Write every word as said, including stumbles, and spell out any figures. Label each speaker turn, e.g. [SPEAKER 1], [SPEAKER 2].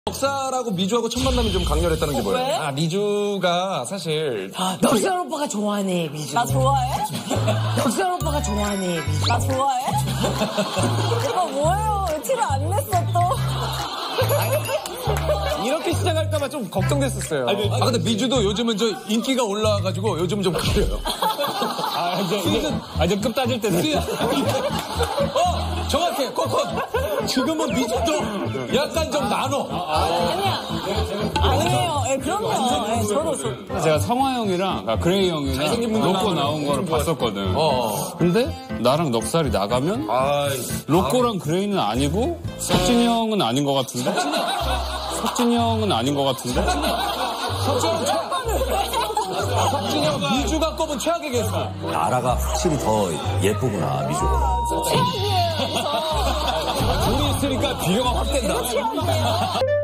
[SPEAKER 1] 넉살하고 미주하고 첫 만남이 좀 강렬했다는 게 뭐예요?
[SPEAKER 2] 왜?
[SPEAKER 1] 아, 미주가 사실
[SPEAKER 3] 아, 넉살 오빠가 좋아하네, 미주.
[SPEAKER 2] 나 좋아해?
[SPEAKER 3] 넉살 오빠가 좋아하네, 미주.
[SPEAKER 2] 나 좋아해? 오빠 뭐예요? 왜 티를 안 냈어 또?
[SPEAKER 1] 이렇게 시작할까봐 좀 걱정됐었어요. 아니, 아 근데 미주도 요즘은 저 인기가 올라와가지고 요즘 좀 가려요.
[SPEAKER 4] 아 이제 이제 아 이제 끝 따질 때는.
[SPEAKER 1] 어 정확해 코코. 지금은 미주도 약간 좀 나눠.
[SPEAKER 2] 아니야. 아니에요. 예, 그럼요. 예, 저도 저.
[SPEAKER 4] 제가 성화 형이랑 아, 그레이 형이랑 로꼬 나온 거를 봤었거든.
[SPEAKER 1] 어.
[SPEAKER 4] 근데 나랑 넉살이 나가면
[SPEAKER 1] 아이,
[SPEAKER 4] 로꼬랑 그레이는 아니고 석진이 형은 아닌 것 같은데. 석진이 형은 아닌 것 같은데.
[SPEAKER 1] 석진이 석진이 형 미주가 꼽은 최악의 개수.
[SPEAKER 5] 나라가 확실히 더 예쁘구나, 미주가.
[SPEAKER 2] 최악이에요.
[SPEAKER 1] 둘이 있으니까 비교가 확 된다.
[SPEAKER 2] 최악이에요.